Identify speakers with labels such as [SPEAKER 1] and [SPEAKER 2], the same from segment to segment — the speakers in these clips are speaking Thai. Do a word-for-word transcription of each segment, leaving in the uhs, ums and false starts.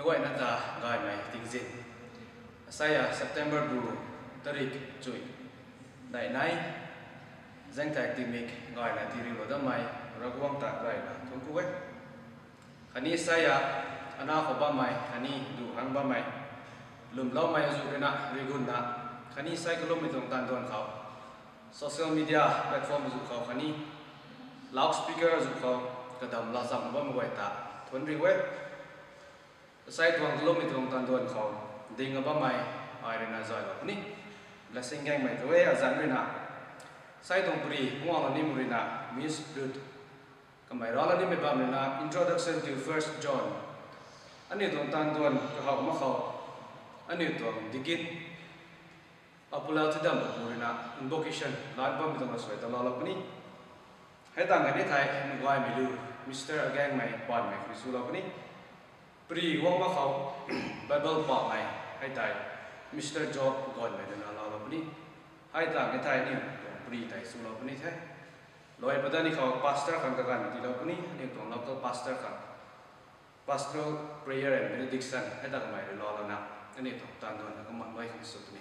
[SPEAKER 1] gọi là ta Gangmei tiếng Việt. Saya September bu tarik chui. Đại nay danh thạch tìm mình gọi là tìm được đám mày ra quang tạ gọi là thôn cũ ấy. Khani saya ana khó ba mày khani đủ hàng ba mày lùm lâu mày dù cái nạ rigun nạ khani sai cái lùm mình tổng tan toàn khảo social media platform dù khảo khani loudspeaker dù khảo cái đầm là dòng ba mươi tạ thôn rigu ấy sai toàn cái lùm mình tổng tan toàn khảo đinh ở ba mày ai đến là giỏi lắm ní là sinh gang mày thôi à dán bên nạ sai tổng pri mua là niệm rồi nạ Miss Ruth cái mày đó là niệm bài mình là Introduction to First John anh ấy tổng tan toàn cái học mà khảo anh ấy tổng Deacon apula thì đâm rồi nạ invocation lan bom tổng là soi tao lo lắm ní hay tăng cái này thay mình gọi mình lưu Mister Gangmei quan mày Chrisu lo ní pri uang mà khảo Bible part này hay thay Mister Job Gonmei đó là lo lắm ní hay tăng cái thay này pri thay su lo ní thế loi pada ni khảo pastor kan kan ti lo ní anh tổng local pastor kan Pastoral prayer and Benediction hay tăng mày lo lo nè anh ấy tổng tan toàn là có mặt quay không sụt này.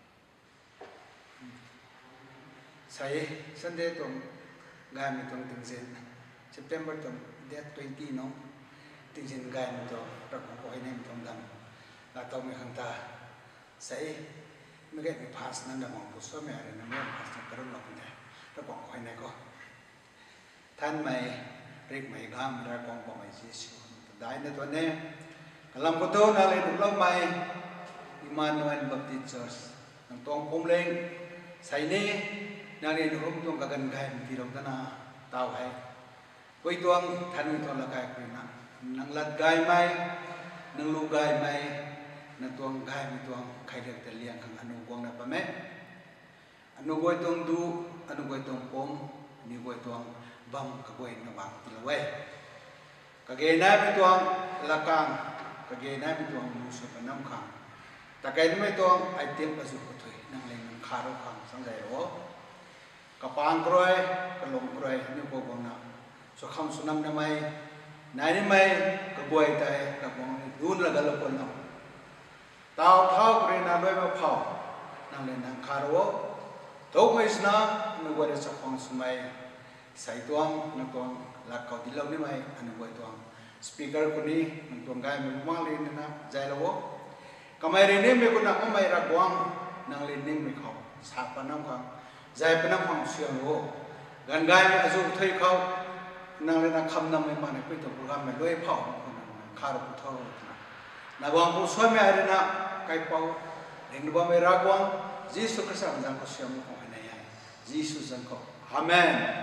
[SPEAKER 2] Saya Sunday tổng Gangmei tổng tiếng Việt September tổng date twenty nó tiếng Việt Gangmei tổng rất có ai nem tổng đam là tổng mấy khang ta Saya mấy cái mình pass nên là mong có số mấy anh em mình pass nên cái đó là cái này rất có ai này có than mày riêng mày gam ra con bọn mày Jesus đại nên tuần này làm có tôi là lên được lâu mày Emmanuel Baptist Church nang tuang pom leng sai ni nang ni rum tuang ka gan gai ti rom tana tao hai koi tuang than mi tuang la kai koi na nang lat gai mai nang lu gai mai na tuang gai mi tuang khai được te liang khang anu quang na pa me anu goi tuang du anu goi tuang pom ni goi tuang bam ka goi na wang ti la we ka ge na mi tuang la kang ka ge na mi tuang lu so pa nam khang ta cái mấy tuang ai tiêm cái dụng của thầy năng lên năng khá đâu khoảng sang dài đó cả pang rồi cả lồng rồi như cô còn nào số không số năm năm mai này đến mai cả buổi tại cả bọn đun là cái lồng quần nào tao thao cái nào đôi mà phao năng lên năng khá đâu đâu mấy sna nó gọi là số không số mai sai tuang nó tuang là cầu đi lâu đến mai anh gọi tuang speaker của đi nó tuang gai mình mang lên nè dài lâu kamai rin nem ko na kamai ra kwang nang len nem me kho sa pa nam khang jai pa nam khang siang ho gan gai me azu thai kho nang len na kham nam me ma ne pe to program me loi phao ko na kha ro tho na wang ko so me ari na kai pau ring ba me ra kwang Jesus Christ ang jang ko siam ko na ya Jesus jang ko amen.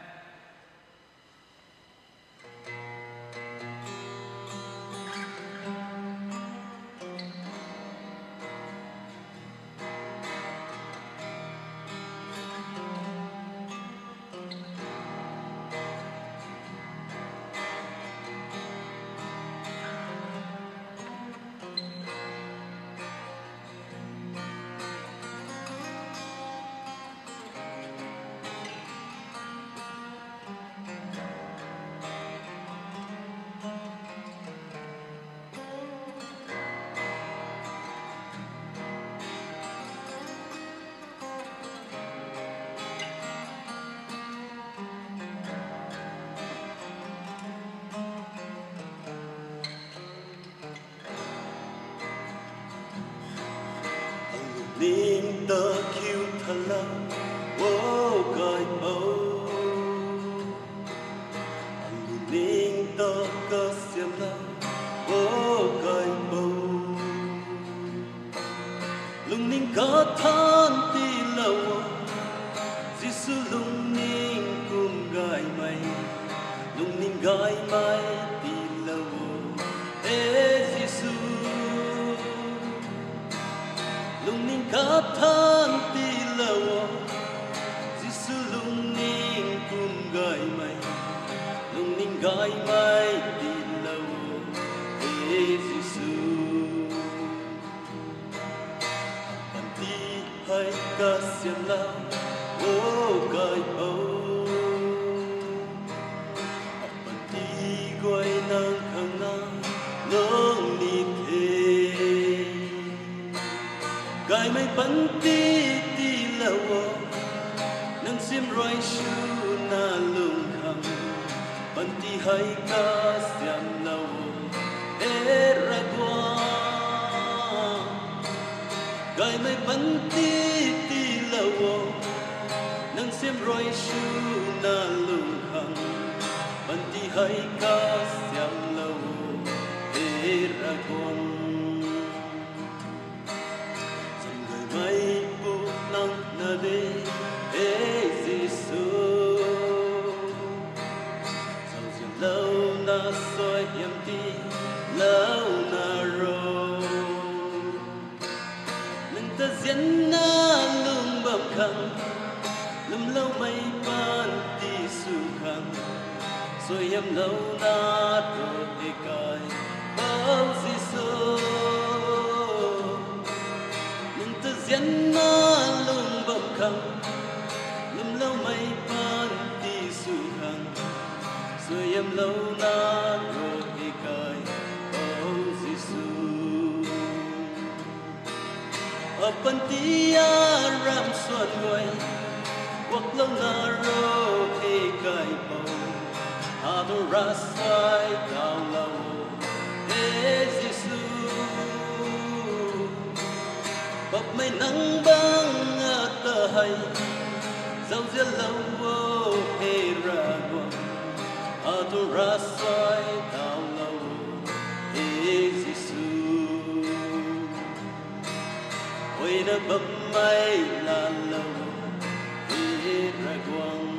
[SPEAKER 3] Linh tơ kêu thật lắm, ô cõi bầu. Linh tơ cơ xiêm lắm, ô cõi bầu. Lung ninh có thân tì lâu, Giêsu lung ninh cùng gai mày, lung ninh gai mày tì lâu, ê Giêsu. Lung ninh khắp thân tì lâu, Giêsu lung ninh cùng gai mày, lung ninh gai mày tì lâu, ê Giêsu. Bàn tì hay ca xiêm lao, ô gai bầu. Bàn tì quay nang khang nang, nang ni Gangmei bắn ti ti lawo nang sim roi shu na lung kham bắn ti hai ka siam lawo e ra kwa Gangmei bắn ti ti lawo nang sim roi shu na lung kham bắn ti hai ka siam lawo e ra kwa Mai bu nang na de e Giêsu sau giờ lâu na soi hiểm ti lâu na ro nâng ta diễn na lung bầm khăng lum lâu mây ban ti su khăng soi hiểm lâu na ro e kai bao Giêsu diễn na lung bầm khăng lum lâu mây ban ti su khăng rồi em lâu na rồi đi cài bao Giêsu ở bên tia ram xuân quay hoặc lâu na rồi đi cài bao adora sai cao lâu e Giêsu bọc mây nắng băng tờ hay dâu diên lâu vô hề ra quăng ở tu ra xoay tao lâu hề Giêsu ôi đã bấm mây là lâu hề ra quăng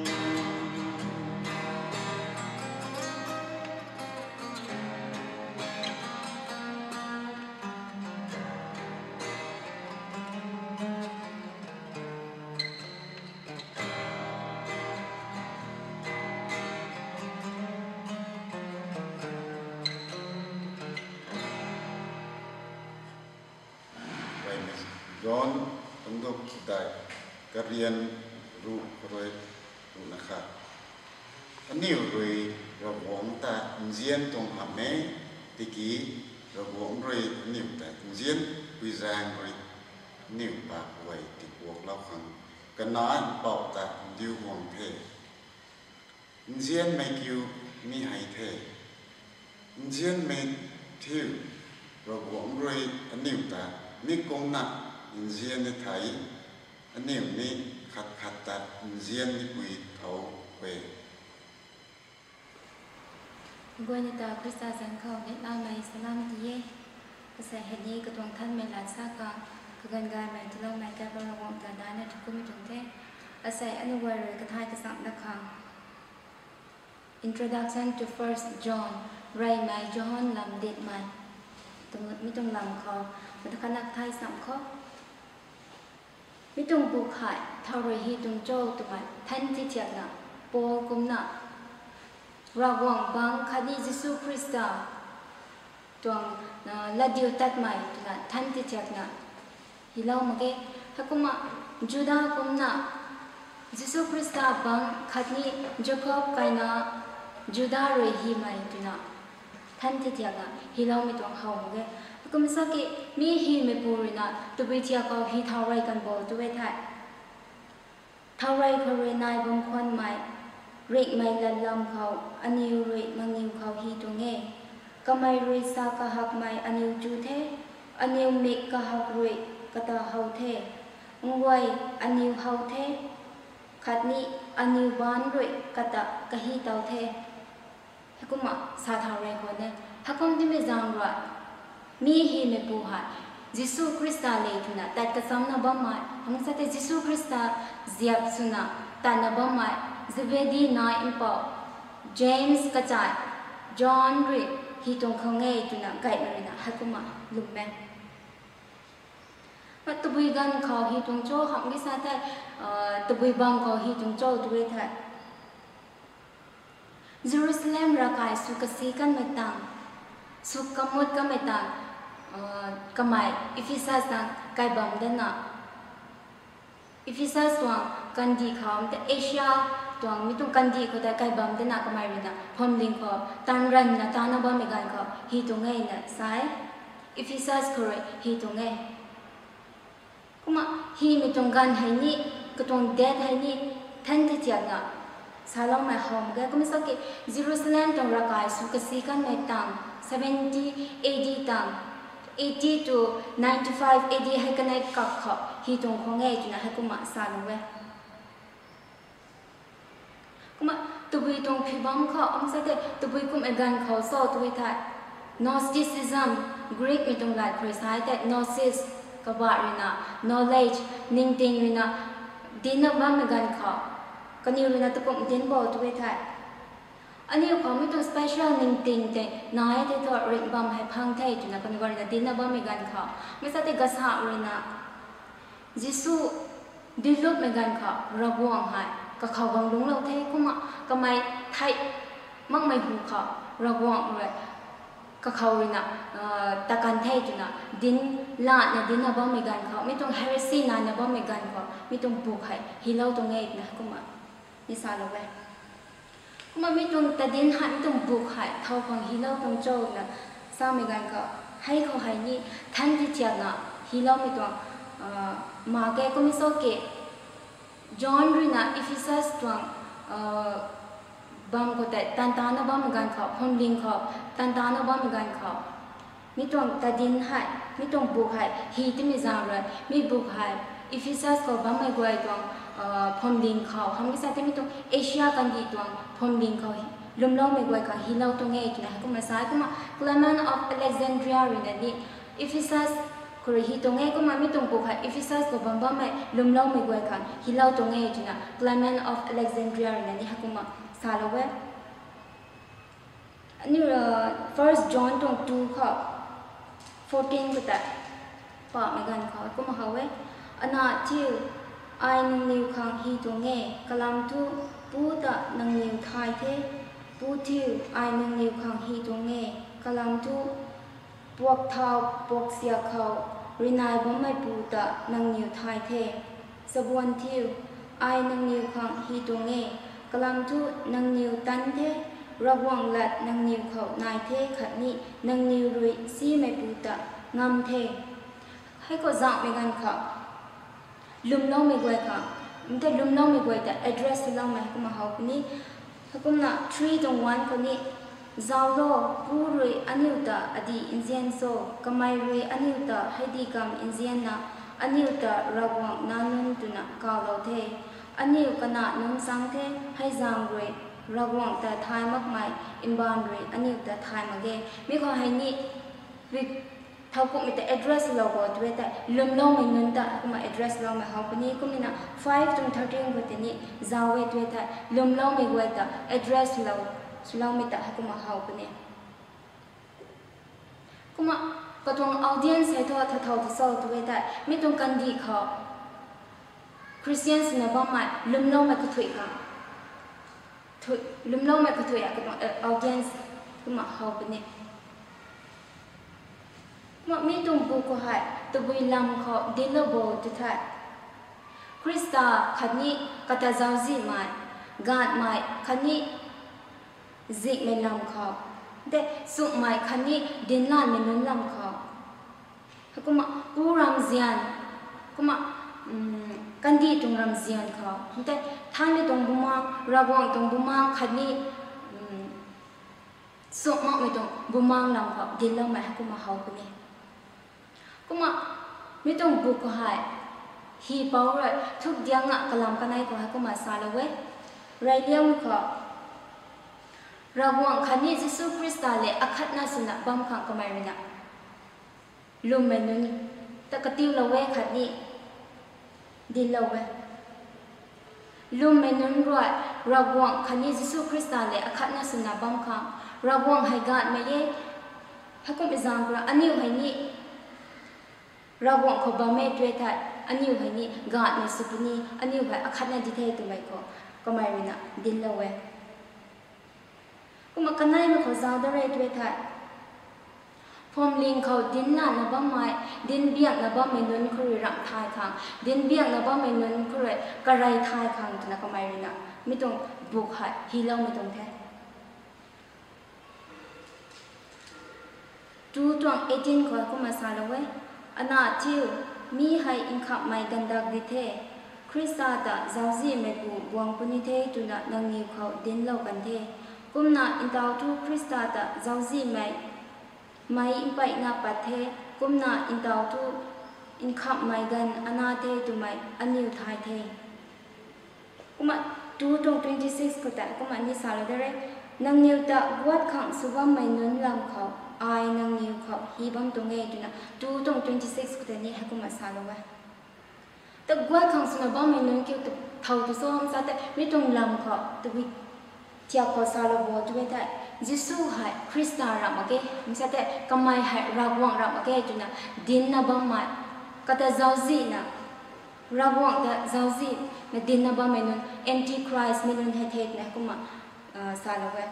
[SPEAKER 4] John untuk đại karian Ruth rồi Ruth nakha aniu rồi rồi bóng ta diễn trong hàm mé tiki rồi bóng rồi aniu ta diễn quy giang rồi aniu bạc vậy thì cuộc lao khăng cái nói bảo ta điêu hoàng thế diễn mấy kiu mi hay thế diễn mấy thiêu rồi bóng rồi aniu ta mi công nặng Indian ni Thai, anh em ni khát khát ta Indian ni bui thâu về.
[SPEAKER 5] Gua ni ta Krista sang khâu Việt Nam này salam tiye, sẽ hiện đi cái tuần thân mình là xa cả, cái gần gần mình từ lâu mình cái bao lâu cả đàn này cũng mới chúng thế, sẽ anh quay rồi cái hai cái sáng đặc hàng. Introduction to First John, Ray mai John làm điện mày, tụi mình tung làm kho, mình khăn đặc thay sắm kho. Mi tung bu khai thao rồi hi tung châu tụi mày thanh ti thiệt na Paul cũng na ra quang bang khadi Giêsu Christa tuang la diu tat mày tụi na thanh ti thiệt na hi lâu mà cái hay cũng mà Judah cũng na Giêsu Christa bang khadi Jacob cái na Judah rồi hi mày tụi na thanh ti thiệt na hi lâu mi tuang hậu mà cái cũng sao cái mi hi me puri na tu bi chia ko hi thau rai kan bo tu ve thai thau rai khore nai bom khon mai rik mai lan lam khau aniu ri mangiu khau hi tu nge kamai ri sa ka hak mai aniu chu the aniu me ka hak ri ka ta hau the ngwai aniu hau the khatni aniu ban ri ka ta ka hi tau the cũng mà sa thau rai ko ne hakom ti me jang ra mi hi me pu ha Giêsu Christa le thuna ta ka sam na ba mai hang sa te Giêsu Christa ziap suna ta na ba mai Zebedi na impo James ka chai John ri hi tong khong nge tuna kai na na ha kuma lum me ma tu bui gan kho hi tong cho hang gi sa ta tu bui bang kho hi tong cho tu we tha Jerusalem ra kai su ka si kan me tang su kamut ka me tang kamai Ephesus na kai bam den na Ephesus wang kandi kham te Asia tuang mi tung kandi ko ta kai bam den na kamai ri na phom ling ko tan ran na ta na ba me gan ko hi tu ngai na sai Ephesus ko hi tu ngai ก็มาฮีมีตรงกันให้นี่ก็ตรงเดดให้นี่ท่านที่เจียงอ่ะสาลองมาหอมก็ไม่สักกี่เยรูซาเล็มตรงรักายสุกสีกันในตังseventy A D ตังeighty to ninety-five A D ให้กันในกักเขาฮีตรงของเอจุนะให้กูมาสาลงเว้ก็มาตัวบุยตรงผิวบังเขาอมสักกี่ตัวบุยกุมเอกันเขาโซ่ตัวไทย Gnosticism Greek มีตรงหลายคริสต์ให้แต่ Gnosis ก็ว่าเรื่อง knowledge นิ่งติงเรื่องดินนับบ้านเอกันเขาก็นี่เรื่องตัวกุมดินบ่ตัวไทยอันนี้เขาไม่ต้อง special นิ่งติงแต่นายที่ตัวเรื่องบ้านให้พังไทยจุนะก็นี่ว่าเรื่องดินนับบ้านเอกันเขาไม่ใช่แต่กษัตริย์เรื่องยิสุดิลุกเอกันเขาระวังให้ก็เขาบังลุงเราเท่ก็มาก็ไม่ไทยมั่งไม่หูเขาระวังเลยก็เขาเลยนะตะกันเท่จุนะดินลาดเนี่ยดินน่ะบ้าไม่กันเขาไม่ต้อง heresy นานน่ะบ้าไม่กันเขาไม่ต้องบุกให้ฮิเลาตรงเงี้ยนะก็มานิสาเราไปก็มาไม่ต้องแต่ดินให้ไม่ต้องบุกให้เท่าของฮิเลาตรงโจ้นะสร้างไม่กันเขาให้เขาให้นี่ท่านที่เจียงอ่ะฮิเลาไม่ต้องมาแกก็ไม่โซเกจอห์นรีน่ะอีฟิซัสตัวบางคนแต่ตันตานะบ้ามีการเขาพมลิงเขาตันตานะบ้ามีการเขาไม่ต้องตัดดินให้ไม่ต้องบุกให้ฮีที่มีจางเลยไม่บุกให้อีฟิซัสเขาบ้าไม่กลัวตัวพมลิงเขาทำไม่ใช่ที่ไม่ต้องเอเชียกันดีตัวพมลิงเขาลุมเล่าไม่กลัวเขาฮีเล่าตรงเงี้ยนะก็มาสายก็มา Clement of Alexandria เรื่องนี้อีฟิซัสคนที่ตรงเงี้ยก็มาไม่ต้องบุกให้อีฟิซัสก็บ้าบ้าไม่ลุมเล่าไม่กลัวเขาฮีเล่าตรงเงี้ยนะ Clement of Alexandria เรื่องนี้ก็มาสาลเวอันนี้ first John ตรง two ข้อ fourteen ก็แต่ปากไม่กันเขาก็มาเขาเวอันนั้นที่ไอ้นังนิวขังฮีตรงเงี้ยกลำทุปูตะนังนิวไทยเทปูที่ไอ้นังนิวขังฮีตรงเงี้ยกลำทุปวกเท้าปวกเสียเขารินายบ่ไม่ปูตะนังนิวไทยเทสบวนที่ไอ้นังนิวขังฮีตรงเงี้ยกลำทุนังนิวตันเทระวังหลัดนังนิวเขานายเทขัดนี้นังนิวรุยซีไม่ปูตะงามเทให้ก็จังไม่กันค่ะลุมเล่าไม่กวยค่ะมันแต่ลุมเล่าไม่กวยแต่ address เล่าไม่ก็มาหาคนนี้ถ้าก็น่ะ three ตรง one คนนี้จาวโลปูรุยอันนิวตะอดีอินเซียนโซกำไมรุยอันนิวตะให้ดีกำอินเซียนนะอันนิวตะระวังนานุนตุนะกาวเราเทอันนิวกันนะนุ่งสังเทให้จางรุยระวังแต่ทายมากมายอินบานรุยอันนิวแต่ทายมาเกมีข้อให้นี่วิเท่ากับมีแต่ address เราก็ด้วยแต่ลืมเล่าไม่นึกแต่ก็มา address เราไม่เขาคนนี้ก็มีนะ five ถึง thirteen ก็แต่นี่จาวเวทด้วยแต่ลืมเล่าไม่กวยแต่ address เราเราไม่แต่ก็มาเขาคนนี้ก็มาก็ตรง audience ให้ทั่วเท่าที่สุดด้วยแต่ไม่ตรงกันดีเขา Christians เนี่ยบ้างไหมลืมเล่าไม่ก็ถุยค่ะถุยลืมเล่าไม่ก็ถุยอะก็ตรง audience ก็มาเขาคนนี้ว่ามีตรงบุกให้ตัวบุยลำเขาดิลโบตุทัดคริสตาขันนี้กัตจาวจีไม่กาดไม่ขันนี้จิกไม่ลำเขาแต่สุกไม่ขันนี้ดินลานไม่นุ่นลำเขาเขาก็มาปูรำเซียนก็มากันดีตรงรำเซียนเขาแต่ท่านไม่ตรงบุมังระวังตรงบุมังขันนี้สุกมากไม่ตรงบุมังลำเขาดินลำไม่เขาก็มาเขาคนนี้ก็มาไม่ต้องบุกก็ให้ฮีเปาเลยทุกอย่างอ่ะกลำกันไหนก็ให้ก็มาซาลเวไรเลี้ยงก็ระวังขันนี้เยซูคริสต์เลยอัครนาสนะบัมขังก็ไม่รู้นะลุมเมนุนแต่กติวละเวขันนี้ดินละเวลุมเมนุนรวยระวังขันนี้เยซูคริสต์เลยอัครนาสนะบัมขังระวังให้กาดไม่เย่ให้ก็ไม่จางกระอันนี้ให้นี่เราบอกเขาบางเมื่อด้วยแต่อันนี้ให้นี่กาดในสุพนีอันนี้ให้อาคารในดิเทตัวไม่ก็ก็ไม่รู้นะดินละเวก็มากันไหนมาเขาจางได้ด้วยแต่พอมลิงเขาดินน่ะนะบ้าไม้ดินเบี้ยนะบ้าไม่นุนคุยรักทายขังดินเบี้ยนะบ้าไม่นุนคุยกระไรทายขังตัวนั้นก็ไม่รู้นะไม่ต้องบุกให้ฮีเล่าไม่ต้องแท้จูจวงเอจินเขาก็มาซาลเวอันนั้นที่มีให้อินขับไม่กันดักดิเทคริสตาตาเจ้าจีไม่กูบวงปุนิเทตุนะนังนิวเขาดินเล่ากันเทกุมนาอินตาวทูคริสตาตาเจ้าจีไม่ไม่อินไปนาปัดเทกุมนาอินตาวทูอินขับไม่กันอนาเทตุไม่อันนิวไทยเทกุมาทูตรงยี่สิบหกก็แต่กุมานี่สาวเลยได้นังนิวตะวัดขังสุวรรณไม่นุนลำเขาไอ้นังนิวเขาฮีบัมตรงเงยตุนะทูตรงยี่สิบหกก็แต่นี่ให้กุมาสาวเลยแต่วัดขังสุวรรณไม่นุนเกี่ยวกับเท่าตัวซ้อมซะแต่ไม่ตรงลำเขาตัววิเที่ยวเขาสาวเลยบอกด้วยแต่ยิสุให้คริสต์รามาเกมิซะแต่กำไมให้รากวังรามาเกตุนะดินนับไม่ก็แต่เจ้าจีนะรากวังแต่เจ้าจีนะดินนับไม่นุนแอนติคริสต์ไม่นุนให้เทศนะกุมาสาวเลย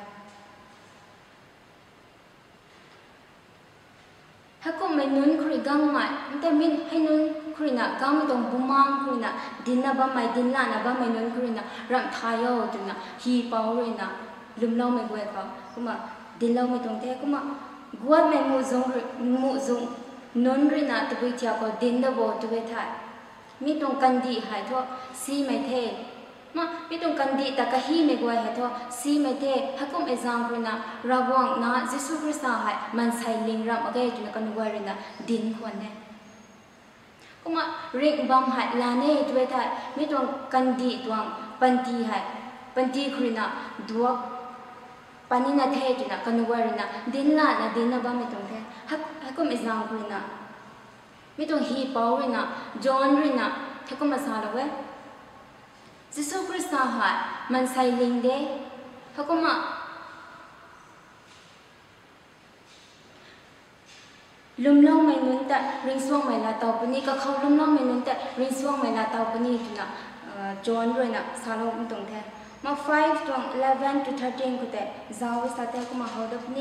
[SPEAKER 5] ถ้าก็ไม่นุนคุยกังไม่แต่มินให้นุนคุยนะกังไม่ต้องบุมังคุยนะดินนับไม่ดินลานับไม่นุนคุยนะรำทายเอาตุนะฮีเปาเลยนะลืมเล่าไม่กลัวเขาก็มาดินเล่าไม่ต้องเทก็มากวดไม่มูจงมูจงนุนเลยนะตัวไปเที่ยวก็ดินดับตัวไปถ่ายมีตรงกันดีหายทั่วซีไม่เทมามีตรงกันดีแต่ก็ฮีไม่กลัวหายทั่วซีไม่เทถ้าก็ไม่จางคุยนะระวังนะยิสุคริสต์หายมันใส่ลิงรำอะไรตัวนั้นก็นึกว่าเลยนะดินคนเนี่ยก็มาเรียกบัมหายลาเน่ตัวไปถ่ายมีตรงกันดีตัวปันตีหายปันตีคุยนะดวกปานินาเทจุนะกันวารินะดินลานะดินนะบ้าไม่ตรงเทฮักฮักก็ไม่จางคุยนะไม่ตรงฮีปาวรินะจอนรินะฮักก็มาสาละเว้ยิสุคริสต์หายมันใส่ลิงเดฮักก็มาลุมเล่าไม่นุนแต่ริงสวงไม่ลาตาวปนีก็เขาลุมเล่าไม่นุนแต่ริงสวงไม่ลาตาวปนีจุนะจอนรินะสาละไม่ตรงเทมาfive to eleven to thirteen को ते जाओ साथे को माहौल अपने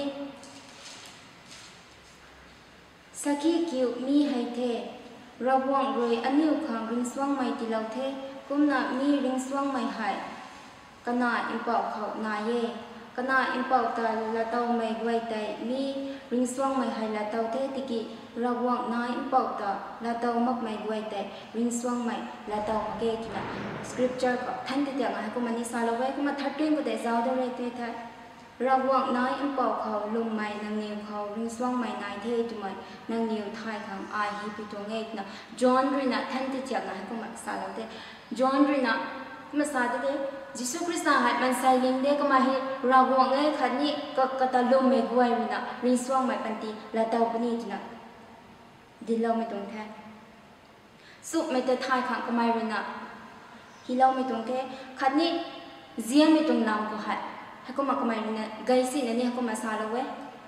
[SPEAKER 5] सखी क्यों मी है थे रबुआं रोय अन्यु खां रिंग स्वांग mai ti lau the kumna mi ring swang mai hai kana impau khau na ye kana impau ta la tau mai gwai tai mi ring swang mai hai la tau the tiki rabuang na impau ta la tau mak mai gwai tai ring swang mai la tau ma ke kina scripture ko than te tiang ha ko mani sala wai ko ma thirteen ko te zaw de re te tha rabuang na impau khau lum mai nang niu khau ring swang mai nai the tu mai nang niu thai khang ai hi pi to nge na john rina than te tiang ha ko ma sala te john rina ma sa de जिसु क्रिस्ता हाय मन साइलिंग दे कमा हे रावोंग ए खनी क कता लुम मे गुआई रिना रिसवांग मै पंती लताव पनी जना दिलाव मे तोंग थे सुप मे ते थाय खां कमाई रिना हिलाव मे तोंग थे खनी जियन मे तोंग नाम को हाय हको मा कमाई रिना गैसी ने हको मा सालवे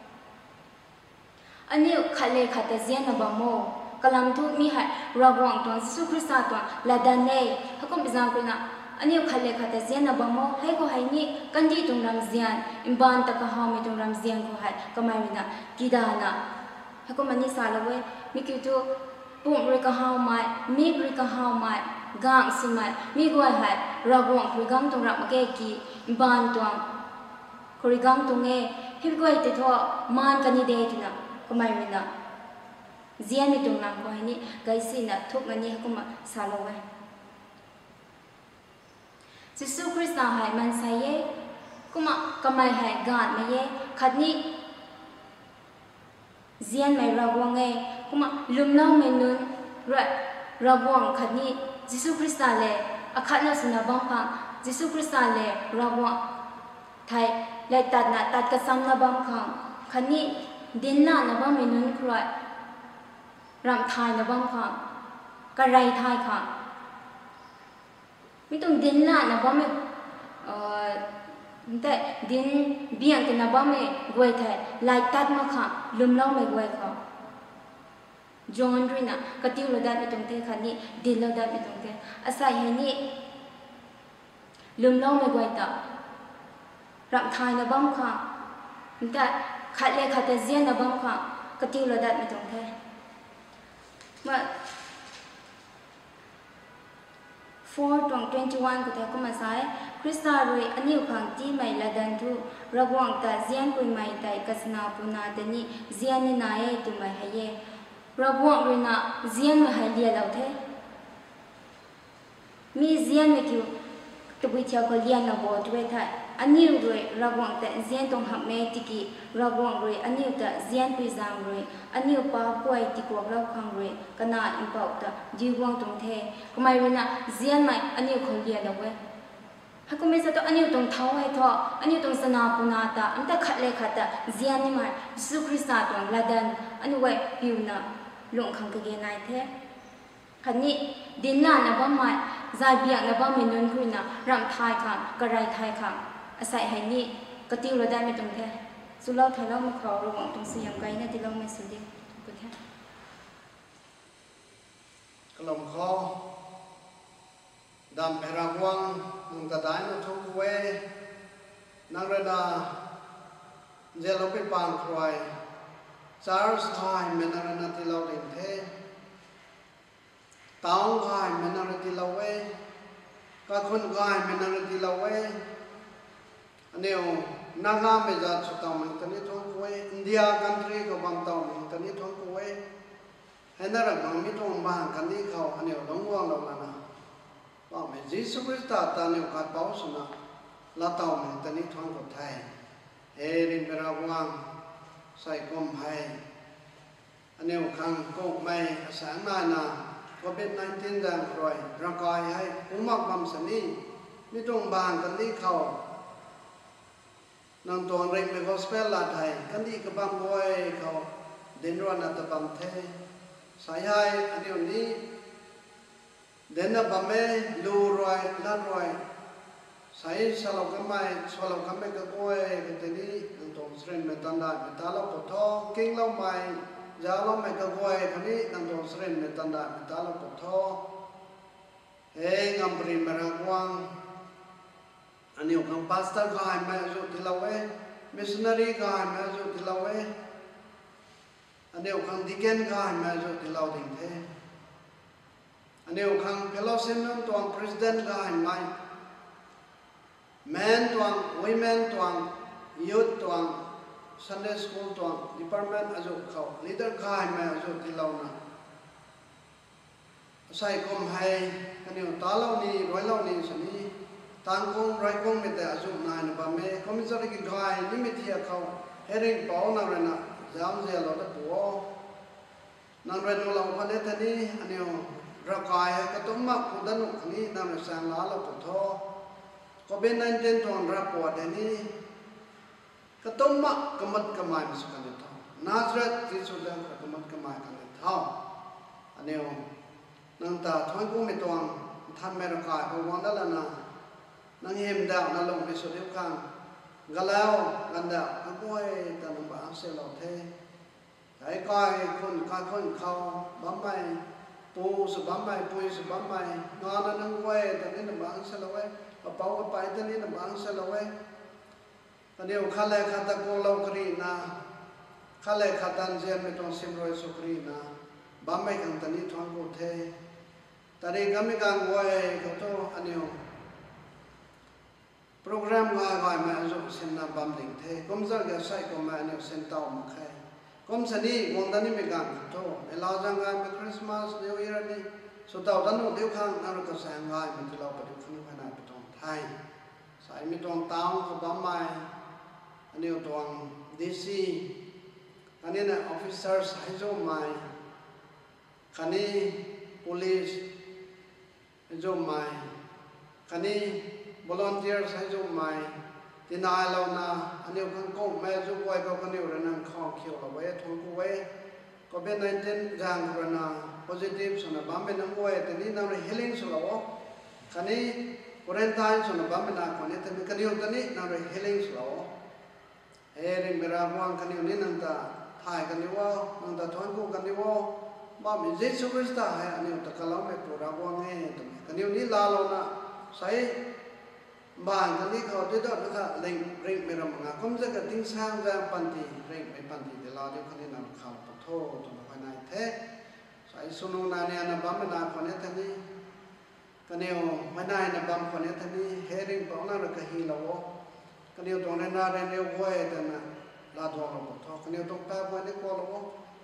[SPEAKER 5] अनि खले खते जियन न बमो कलम थु मी हाय रावोंग तो जिसु क्रिस्ता तो लदने हको बिजांग रिनाอันนี้ขัดเลยขัดแต่เสียนบางโมให้เขาให้นี่กันดีตรงรำเสียนอิมบานตะกะหามีตรงรำเสียนเขาให้ก็ไม่มีนะกีดานะให้เขามันนี่สาละเว้ยมีคิวตัวปุ่มริกะหาไม่มีริกะหาไม่กางสิไม่มีกวยให้ระวังคุยกังตรงรำเกกีอิมบานตัวคุยกังตรงเงี้ยให้กวยติดทั่วมันกันนี่เดตินะก็ไม่มีนะเสียนมีตรงรำเขาให้นี่ไกสินะทุกมันนี่ให้เขามาสาละเว้ยजिसु क्रिस्ता हाय मन साये कुमा कमाई हाय गान में ये खदनी जियन में रवोंगे कुमा लुमला में नुन र रवोंग खदनी जिसु क्रिस्ता ले अखना सुना बंपा जिसु क्रिस्ता ले रवोंग थाय ले तद ना तद का सामना बम खां खदनी दिन ना ना बम में नुन क्रोय रम थाय ना बम खां कराई थाय खांไม่ต้องดินละนะบ้าไม่เอ่อแต่ดินเบี่ยงกันนะบ้าไม่กวยไทยลายตัดมาค่ะลืมเล่าไม่กวยเขาจอนด้วยนะกติวเราได้ไม่ตรงเทคันนี้ดินเราได้ไม่ตรงเทอาศัยให้นี่ลืมเล่าไม่กวยต่อรับทายนะบ้าค่ะแต่ขัดเลยขัดแต่เสียนะบ้าค่ะกติวเราได้ไม่ตรงเทมาfour to twenty-one को तक मसाए क्रिस्ता रोई अनिउ खांगती mai ladan thu rawang ta zian pui mai tai kasna puna dani zian ni nae tu mai haye เราบวกเลยนะเจียนมาให้เลียเราเท่มีเจียนไม่คิวตะบุยเที่ยวก็เลียนเราบ่ด้วยไทยอันนี้เลยเราบวกแต่เจียนตรงหักเมติกีเราบวกเลยอันนี้แต่เจียนไปจางเลยอันนี้ป้าป่วยติกวกเราคังเลยก็น่าอินเป่าแต่จีวงตรงเท่ก็ไม่รู้นะเจียนไม่อันนี้คนเลียเราเว้ยหากไม่ใช่ตัวอันนี้ตรงเท้าให้ทออันนี้ตรงสนาปุนาตาอันแต่ขัดเลยขัดแต่เจียนนี่มันสุคริสต์ตรงลาดันอันนี้ไว้ผิวน่ะลงคังกะเกนายเท่คันนี้ดินน่ะนะบ่มาใจเบียงนะบ่มีนุนคุยนะรำทายคังกระไรทายคังอาศัยให้นี่กระติวเราได้ไม่ตรงแท้สุเราไทยเรามาขอระวังตรงเสียงไกลนะที่เราไม่สุดีกุแท้
[SPEAKER 6] กลมคอดำเอราวังมึงตะได้นะทุกเวนักเรดาเจลไปปางครอยซาร์สไทม์เมนานาที่เราเล่นเทตาวไทม์เมนานาที่เราเวก็คนไทม์เมนานาที่เราเวอันนี้นักงานไม่จัดสุดท้ายมันตอนนี้ท้องคุยอินเดียคันทรีก็บางตาวมันตอนนี้ท้องคุยให้นั่นแหละน้องมิตรบ้านกันนี้เขาอันนี้หลงว่างเราละนะว่าไม่จีสุริสตาตาเนี่ยกัดเป้าสุนัขละตาวมันตอนนี้ท้องกับไทยเอรินเปราวังใส่กลมให้อันนี้ขังโกกไม่แสงนายนาโควิดสิบเก้าดังรอยร่างกายให้อุมักบำสนีมิตรบ้านกันนี้เขานางตัวเร่งไปก็สเปลลาไทยกันนี้ก็บางบ่อยเขาเดินรัวนัตบัมเทสายให้อันนี้เดินนับบัมเมลูรอยลาดรอยสายสลบกันไม่สลบกันไม่ก็บ่อยกันทีนี้นางตัวสเรนเมตันดาเมตาเราปวดท้องกิ้งเราไม่ยาเราไม่ก็บ่อยคนนี้นางตัวสเรนเมตันดาเมตาเราปวดท้องเฮ้ยงามปริมาณกว้างอันนี้ของพาสเตอร์ก็ให้มาจุดที่เราเว้มิสนารีก็ให้มาจุดที่เราเว้อันนี้ของดีเกนก็ให้มาจุดที่เราดิ่งเทอันนี้ของเฟลโลชิพนั้นตัวประธานก็ให้มาแมนตัววิเมนตัวยูทตัวซันเดย์สคูลตัวดีพาร์ตเมนต์อาจุดเขาลีดเดอร์ก็ให้มาจุดที่เรานะใส่กลมให้อันนี้ตาเรานี่รอยเรานี่สนี้ต่างกงไรกงไม่แต่อาจุนายนะบ้าเมย์คอมมิชชั่นกิจการนิมิตเทียเขาเฮริงเป้านั่งเรนะจามเจเราได้ปัวนั่งเรนเราคนนี้ท่านี้อันนี้ร่างกายก็ต้องมาคุดันุกนี้นั่งเรสังลาเราปวดท้อก็เป็นนั่นเต็นทอนรับปวดอันนี้ก็ต้องมากำมัดกำมายมาสุกันเท่านาซาเรตที่สุดแล้วกำมัดกำมายกันเท่าอันนี้นั่งตาท้องกุ้งไม่ตวงท่านไม่ร่างกายพวันนั่นแหละนะนั่งเห็นดาวนั่งลงไปสุดที่ข้างกันแล้วกันดาวก็ป่วยแต่หนุ่มบ้านเสียเราเทไอ้ก้อยคนก้อยคนเขาบ้าไปปูสุบ้าไปปุยสุบ้าไปนอนนั่งป่วยแต่นี่หนุ่มบ้านเสียเราไว้กระเป๋าก็ไปแต่นี่หนุ่มบ้านเสียเราไว้ตอนนี้ข้าเลยข้าตะโกนเรากรีนะข้าเลยข้าตันเจียนไม่ต้องซิมรอยสุกรีนะบ้าไปกันตอนนี้ท้องกูเทตอนนี้ก็ไม่กังวลเขาโตอันนี้โปรแกรมก็ให้มาจุดเส้นน้ำบัมดิ่งเทคมจะเกี่ยวใส่ก็มาเนี่ยเส้นเต้ามาแค่คมสนีวงตอนนี้ไม่กังโตเวลาจังงานเป็นคริสต์มาสนิวเอียร์นี่สุดท้ายตอนนู้นเดี๋ยวข้างนั่นก็แสงงานมันที่เราปฏิบัติขนาดเป็นตรงไทยสายมีตรงเต้าก็บัมไปอันนี้ตรงดีซีอันนี้เนี่ยออฟฟิเซอร์สายโจมไปคันนี้ police โจมไปคันนี้ volunteer ใช้จุ่มใหม่ที่นายเรานะอันนี้กันก็แม่จุ่มไว้ก็กันอยู่ระนังข้อเขียวเอาไว้ทุนกูไว้ก็เป็นในเจนจางระนา positive ส่วนบ้านเป็นนังไว้แต่นี่นั่งเรื่อง healing ส่วนเราคันนี้ quarantine ส่วนบ้านเป็นนักคนนี้แต่กันอยู่ตอนนี้นั่งเรื่อง healing ส่วนเราเฮริงเบราบวางกันอยู่นี่นั่งตาถ่ายกันอยู่ว่านั่งตาทวนกูกันอยู่ว่าบ้านมีเจสุคริสต์ให้อันนี้ตะกะเราไม่ปวดระวังให้ตรงนี้กันอยู่นี่ลาเรานะใช้บ้านกันนี้เขาจะต้องนะคะเร่งเร่งไม่รำงาคมจะกระทิ้งสร้างจะปันทีเร่งไม่ปันทีเดี๋ยวเราเดี๋ยวคนนี้นำข่าวปะโทษตัวภายในเทใส่สุนุนาเนี่ยนะบัมไม่นาคนนี้ท่านนี้กันเดียวไม่ได้นะบัมคนนี้ท่านนี้เฮริงปองนั่นเราก็ฮีเรากันเดียวตรงนั้นนาเรนเดียวไว้แต่นะลาตัวเราปะโทกันเดียวตรงแป๊บไว้นี่ก็เรา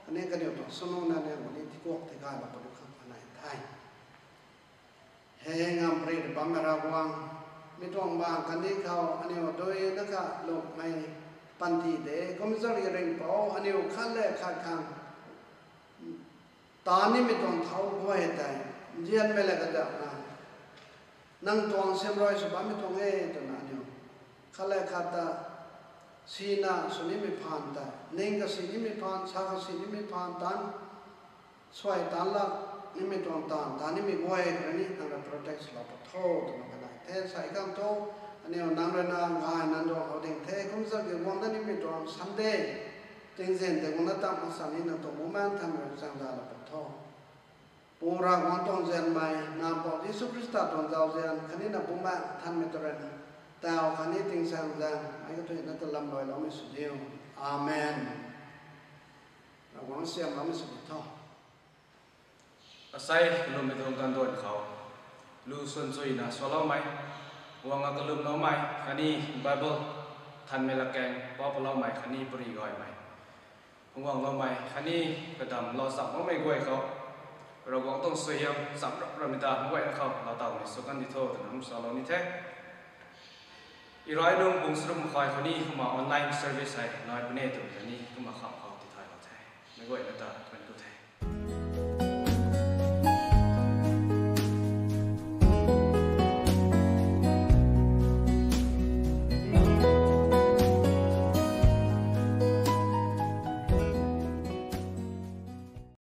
[SPEAKER 6] อันนี้ก็เดี๋ยวต้องสนุนนั่นเนี่ยวันนี้ที่กวกที่กายเราประดุขับอันไหนไทยเฮงามปรีดบัมรากวังไม่ต้องบางกันนี้เขาอันนี้โดยนักโลกไม่ปันทีเดก็ไม่จะเรียนเปล่าอันนี้ขั้นแรกขั้นข้างตอนนี้ไม่ต้องเท้าหัวเหตุใดเจียนไม่เลยก็จะนะนั่งตวงเสียมร้อยสุบาไม่ต้องเอตัวนั้นอยู่ขั้นแรกขั้นตาสีน่ะสุนิมิพานตาเน่งก็สีนิมิพานชาก็สีนิมิพานตันสวยตันละนี่ไม่ต้องตันตานี่ไม่ไหวอันนี้นั่งเรา protect เราปะโทษตัวนั้นก็ได้เทใส่ข้ามโตอันนี้นั่งเรนางกายนั่งดองเอาเด้งเทคุ้มสักอย่างวันนั้นนี่ไม่ต้องสันเดย์จริงๆแต่วันนั้นตั้งมาสันนี่นั่งตัวมุมันทำให้สังดาเราปะโทษปูรักวันต้องเจนใหม่นาบอกยิสุคริสต์ตอนเจ้าเจนคันนี้นับปุมาท่านไม่ตระหนักแต่เอาคันนี้ทิ้งสังดาไม่ก็ตัวนั้นจะลำลอยเราไม่สุดเดียวอาเมนเราหวังเสียงเราไม่สุดท้อ
[SPEAKER 1] อาศัยลมไปตรงกันโดนเขาลูส่วนจุยนะสโลไหมวางกระลุมน้องไหมคันนี้ไบเบิลทันเมลักแกงป้อปลาไหมคันนี้ปรีกอยไหมวางเราไหมคันนี้กระดำเราสับว่าไม่กวยเขาเราก็ต้องสวยงามสำหรับเราไม่ตาไม่ไหวนะครับเราเต่าในสุกันที่โทษแต่น้ำสโลนี่แท้อีร้อยนุ่งบุ้งสรุปคอยคนนี้เข้ามาออนไลน์เซอร์วิสให้น้อยประเนตตัวนี้เข้ามาขับเขาที่ไทยเราแท้ไม่ไหวนะตาเป็นกุ